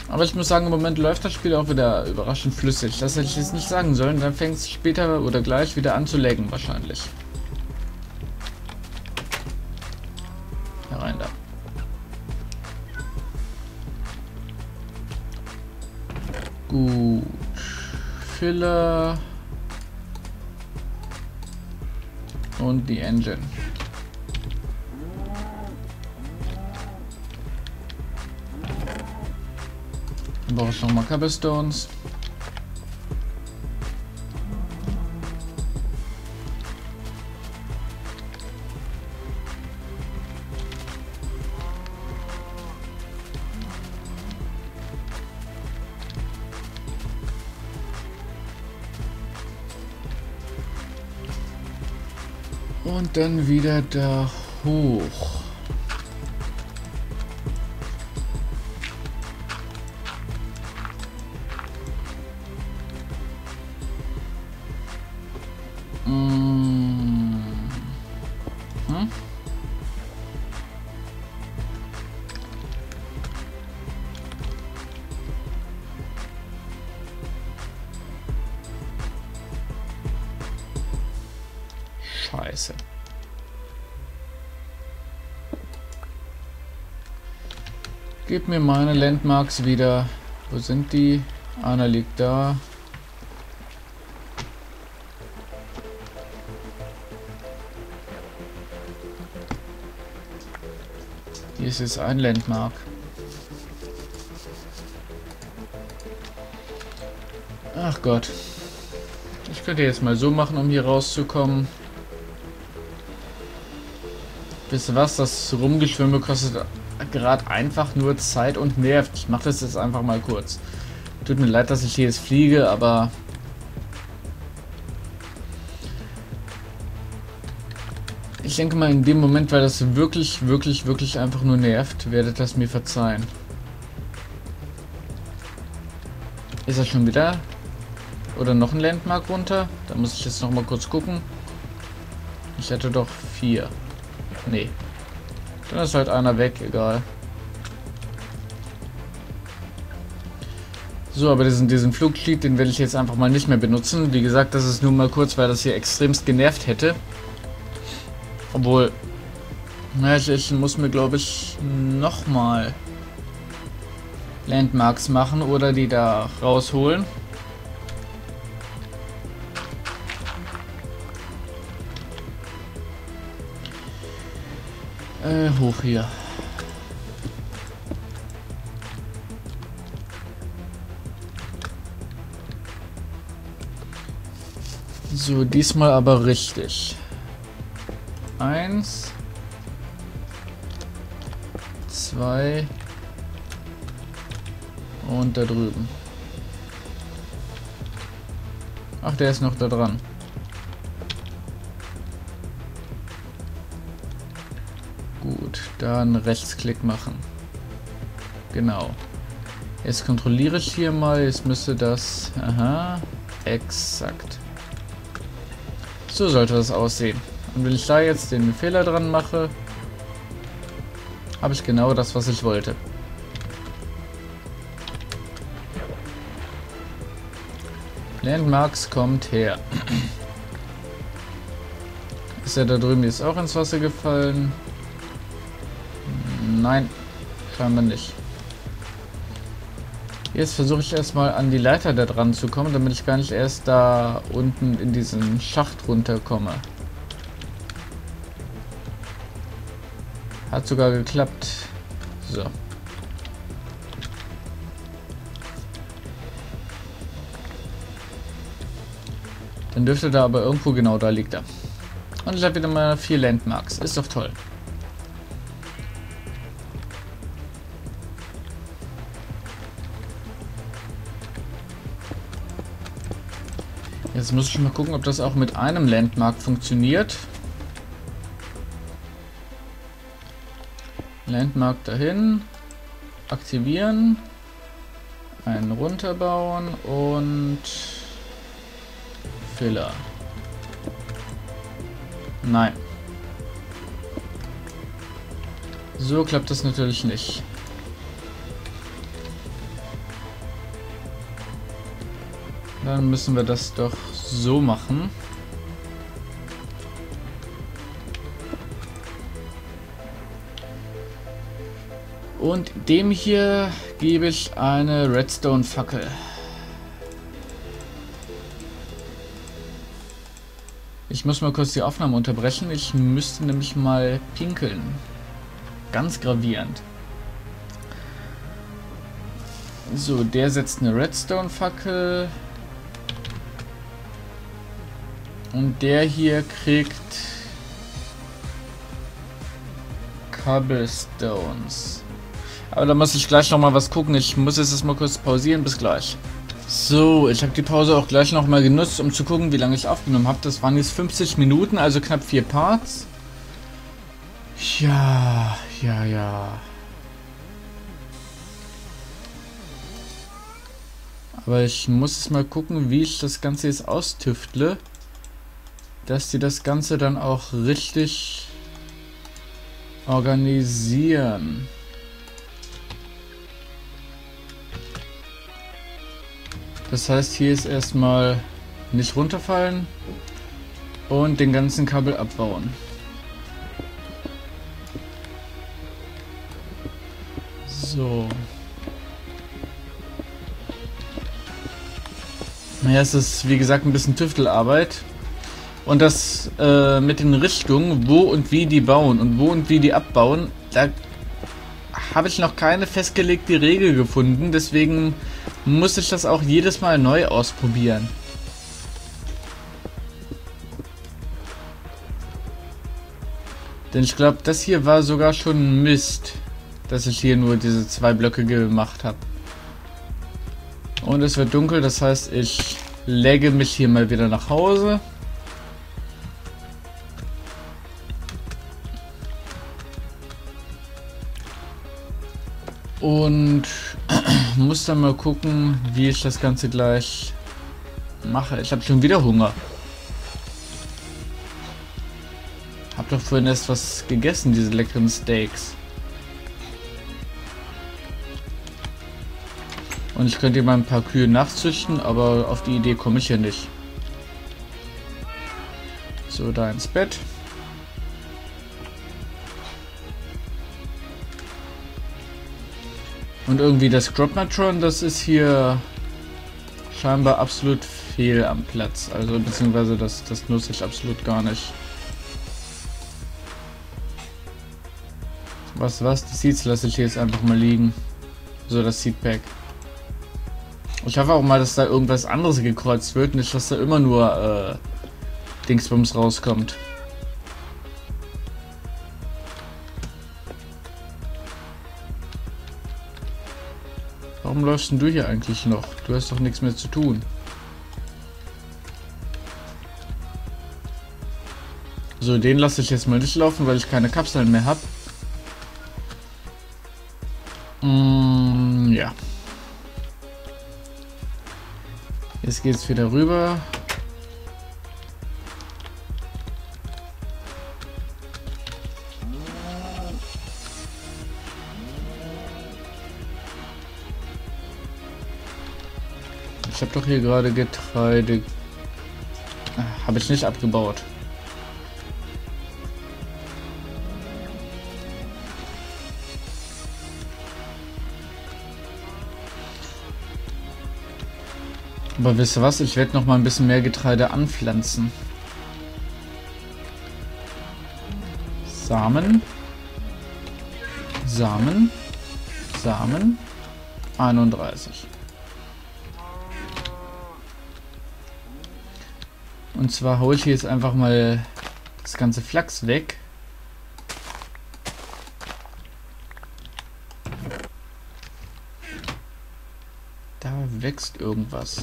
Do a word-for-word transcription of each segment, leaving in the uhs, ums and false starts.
Aber ich muss sagen, im Moment läuft das Spiel auch wieder überraschend flüssig. Das hätte ich jetzt nicht sagen sollen. Dann fängt es später oder gleich wieder an zu laggen wahrscheinlich. Herein da. Gut. Filler. Und die Engine. Dann brauche ich nochmal Cobblestones. Und dann wieder da hoch. Mm. Hm? Scheiße. Gib mir meine Landmarks wieder. Wo sind die? Einer liegt da. Hier ist jetzt ein Landmark. Ach Gott. Ich könnte jetzt mal so machen, um hier rauszukommen. Wisst ihr was? Das Rumgeschwimme kostet gerade einfach nur Zeit und nervt. Ich mache das jetzt einfach mal kurz. Tut mir leid, dass ich hier jetzt fliege, aber ich denke mal, in dem Moment, weil das wirklich, wirklich, wirklich einfach nur nervt, werdet das mir verzeihen. Ist das schon wieder? Oder noch ein Landmark runter? Da muss ich jetzt noch mal kurz gucken. Ich hätte doch vier. Nee. Dann ist halt einer weg, egal. So, aber diesen, diesen Flugsheet, den werde ich jetzt einfach mal nicht mehr benutzen. Wie gesagt, das ist nur mal kurz, weil das hier extremst genervt hätte. Obwohl, naja, ich, ich muss mir, glaube ich, nochmal Landmarks machen oder die da rausholen. Äh, hoch hier. So, diesmal aber richtig. Eins, zwei und da drüben. Ach, der ist noch da dran. Gut, dann Rechtsklick machen. Genau. Jetzt kontrolliere ich hier mal. Jetzt müsste das... Aha. Exakt. So sollte das aussehen. Und wenn ich da jetzt den Fehler dran mache, habe ich genau das, was ich wollte. Landmarks kommt her. Ist er da drüben jetzt auch ins Wasser gefallen? Nein, scheinbar nicht. Jetzt versuche ich erstmal an die Leiter da dran zu kommen, damit ich gar nicht erst da unten in diesen Schacht runterkomme. Hat sogar geklappt. So. Dann dürfte da aber irgendwo, genau da liegt er. Und ich habe wieder mal vier Landmarks. Ist doch toll. Jetzt muss ich mal gucken, ob das auch mit einem Landmark funktioniert. Landmark dahin. Aktivieren. Einen runterbauen und Filler. Nein. So klappt das natürlich nicht. Dann müssen wir das doch so machen. Und dem hier gebe ich eine Redstone-Fackel. Ich muss mal kurz die Aufnahme unterbrechen. Ich müsste nämlich mal pinkeln. Ganz gravierend. So, der setzt eine Redstone-Fackel. Und der hier kriegt Cobblestones. Aber da muss ich gleich noch mal was gucken. Ich muss jetzt mal kurz pausieren. Bis gleich. So, ich habe die Pause auch gleich noch mal genutzt, um zu gucken, wie lange ich aufgenommen habe. Das waren jetzt fünfzig Minuten, also knapp vier Parts. Ja, ja, ja. Aber ich muss jetzt mal gucken, wie ich das Ganze jetzt austüftle, dass die das Ganze dann auch richtig organisieren. Das heißt, hier ist erstmal nicht runterfallen und den ganzen Kabel abbauen. So. Naja, es ist wie gesagt ein bisschen Tüftelarbeit. Und das äh, mit den Richtungen, wo und wie die bauen und wo und wie die abbauen, da habe ich noch keine festgelegte Regel gefunden. Deswegen muss ich das auch jedes Mal neu ausprobieren. Denn ich glaube, das hier war sogar schon Mist, dass ich hier nur diese zwei Blöcke gemacht habe. Und es wird dunkel, das heißt, ich lege mich hier mal wieder nach Hause. Und muss dann mal gucken, wie ich das Ganze gleich mache. Ich habe schon wieder Hunger. Hab doch vorhin erst was gegessen, diese leckeren Steaks. Und ich könnte hier mal ein paar Kühe nachzüchten, aber auf die Idee komme ich ja nicht. So, da ins Bett. Und irgendwie das Cropmatron, das ist hier scheinbar absolut fehl am Platz. Also beziehungsweise das, das nutze ich absolut gar nicht. Was, was? Die Seeds lasse ich hier jetzt einfach mal liegen. So, das Seedpack. Ich hoffe auch mal, dass da irgendwas anderes gekreuzt wird, nicht dass da immer nur äh, Dingsbums rauskommt. Warum läufst denn du hier eigentlich noch? Du hast doch nichts mehr zu tun. So, den lasse ich jetzt mal nicht laufen, weil ich keine Kapseln mehr habe. Mm, ja. Jetzt geht's wieder rüber. Ich habe doch hier gerade Getreide. Habe ich nicht abgebaut. Aber wisst ihr was? Ich werde noch mal ein bisschen mehr Getreide anpflanzen. Samen. Samen. Samen. einunddreißig. Und zwar hole ich jetzt einfach mal das ganze Flachs weg. Da wächst irgendwas.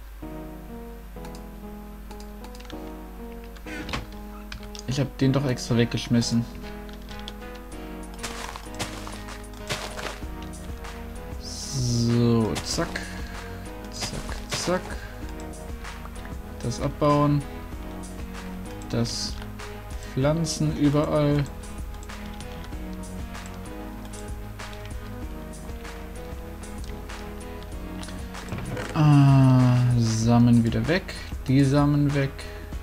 Ich habe den doch extra weggeschmissen. So, zack. Zack, zack. Das abbauen. Das pflanzen überall. Ah, Samen wieder weg. Die Samen weg.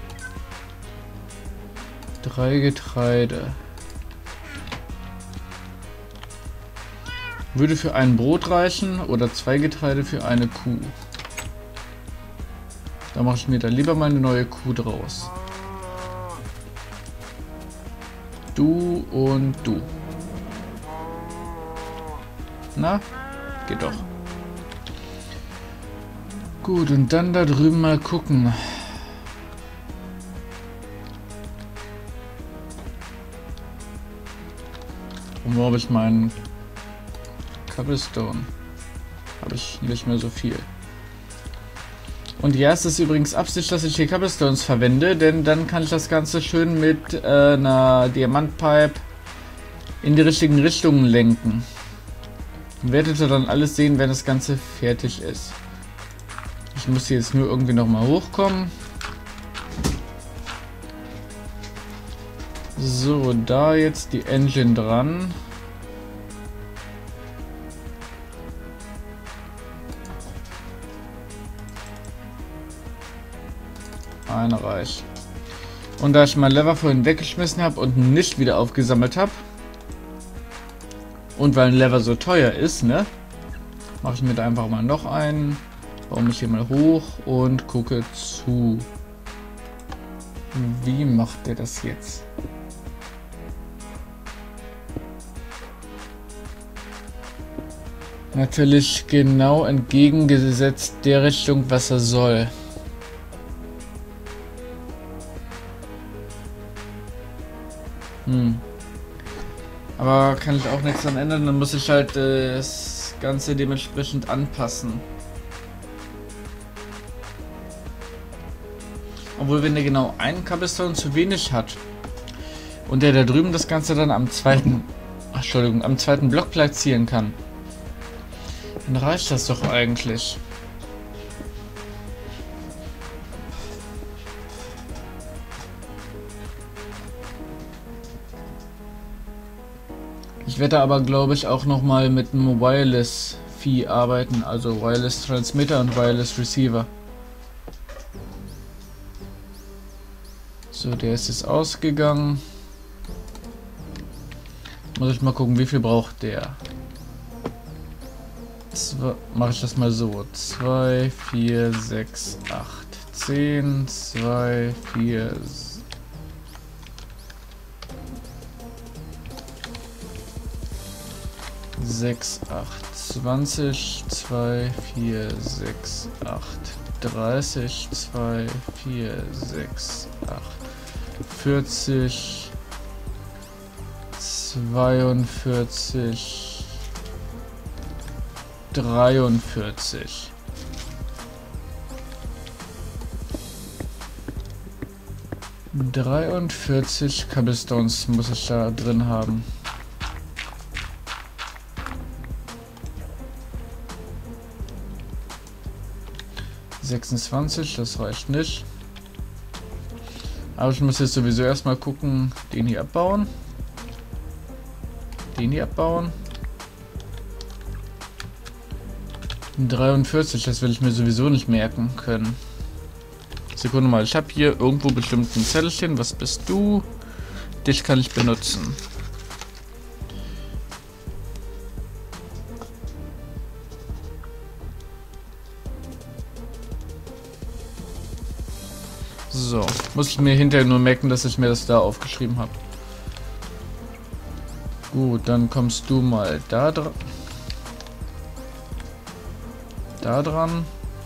Drei Getreide. Würde für ein Brot reichen oder zwei Getreide für eine Kuh. Da mache ich mir dann lieber mal eine neue Kuh draus. Du und du. Na, geht doch. Gut, und dann da drüben mal gucken. Und wo habe ich meinen Cobblestone? Habe ich nicht mehr so viel. Und ja, es ist übrigens Absicht, dass ich hier Cobblestones verwende, denn dann kann ich das Ganze schön mit äh, einer Diamantpipe in die richtigen Richtungen lenken. Werdet ihr dann alles sehen, wenn das Ganze fertig ist. Ich muss hier jetzt nur irgendwie nochmal hochkommen. So, da jetzt die Engine dran. Eine reicht. Und da ich mein Lever vorhin weggeschmissen habe und nicht wieder aufgesammelt habe, und weil ein Lever so teuer ist, ne, mache ich mir da einfach mal noch einen, baue mich hier mal hoch und gucke zu. Wie macht der das jetzt? Natürlich genau entgegengesetzt der Richtung, was er soll. Hm. Aber kann ich auch nichts dran ändern, dann muss ich halt äh, das Ganze dementsprechend anpassen. Obwohl, wenn der genau einen Cobblestone zu wenig hat und der da drüben das Ganze dann am zweiten, ach, Entschuldigung, am zweiten Block platzieren kann, dann reicht das doch eigentlich. Ich werde aber, glaube ich, auch noch mal mit einem Wireless Vieh arbeiten, also Wireless Transmitter und Wireless Receiver. So, der ist jetzt ausgegangen. Muss ich mal gucken, wie viel braucht der. Mache ich das mal so. zwei, vier, sechs, acht, zehn, zwei, vier, sechs, acht, zwanzig, zwei, vier, sechs, acht, dreißig, zwei, vier, sechs, acht, vierzig, zweiundvierzig, dreiundvierzig. dreiundvierzig Cobblestones muss ich da drin haben. sechsundzwanzig, das reicht nicht. Aber ich muss jetzt sowieso erstmal gucken, den hier abbauen. Den hier abbauen. dreiundvierzig, das will ich mir sowieso nicht merken können. Sekunde mal, ich habe hier irgendwo bestimmt ein Zettelchen. Was bist du? Dich kann ich benutzen. So, muss ich mir hinterher nur merken, dass ich mir das da aufgeschrieben habe. Gut, dann kommst du mal da dran. Da dran.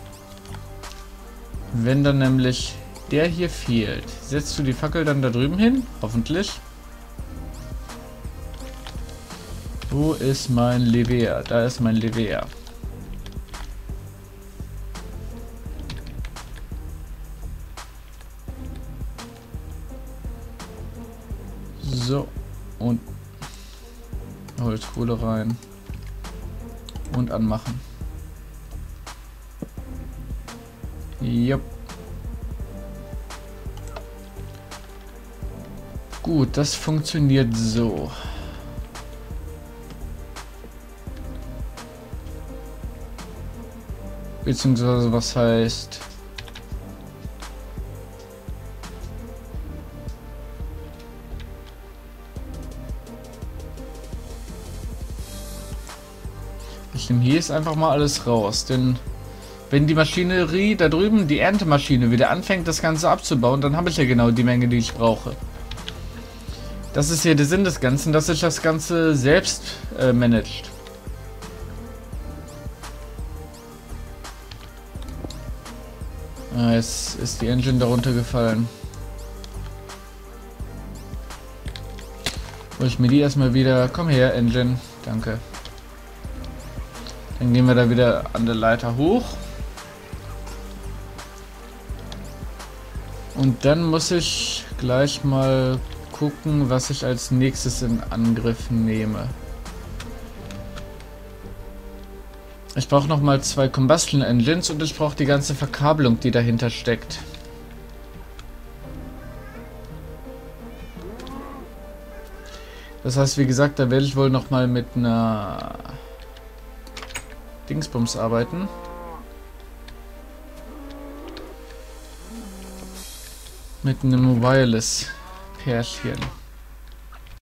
Wenn dann nämlich der hier fehlt, setzt du die Fackel dann da drüben hin? Hoffentlich. Wo ist mein Lever? Da ist mein Lever. So, und Holzkohle rein und anmachen. Jupp. Gut, das funktioniert so. Beziehungsweise, was heißt Ich nehme hier jetzt einfach mal alles raus, denn wenn die Maschinerie da drüben, die Erntemaschine, wieder anfängt, das Ganze abzubauen, dann habe ich ja genau die Menge, die ich brauche. Das ist hier der Sinn des Ganzen, dass sich das Ganze selbst äh, managt. Ah, jetzt ist die Engine darunter gefallen. Hol ich mir die erstmal wieder. Komm her, Engine. Danke. Dann gehen wir da wieder an der Leiter hoch. Und dann muss ich gleich mal gucken, was ich als nächstes in Angriff nehme. Ich brauche nochmal zwei Combustion Engines und ich brauche die ganze Verkabelung, die dahinter steckt. Das heißt, wie gesagt, da werde ich wohl nochmal mit einer Dingsbums arbeiten. Mit einem Wireless-Pärchen.